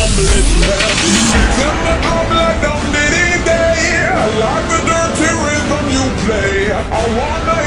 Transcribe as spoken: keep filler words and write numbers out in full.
let you have it. Tell me I'm like dum diddy day. I like the dirty rhythm you play. I wanna